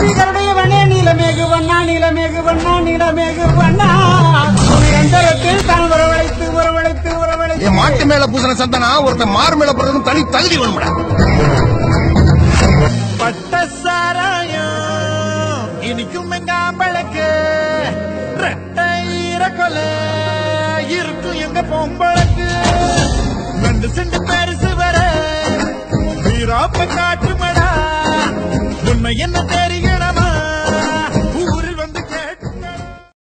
கருடையவனே நீலமேகு வண்ணா நீலமேகு வண்ணா நீலமேகு வண்ணா நிரந்தரத்தில் தான் வரவழைத்து வரவழைத்து வரவழைத்து மாட்டு மேல பூசண சந்தனா ஒருத்தன் மாறு மேல போறதும் தனி தகுதி வேணும்டா. பட்ட சாராயம் இனிக்கும் எங்காம்பழக்கு ரெட்டையிற கொலை இருக்கும் எங்க பொம்பளக்கு 2 சென்ட் பெருசு வர வீராப்ப காட்டுமடா உண்மை என்ன தெரியும்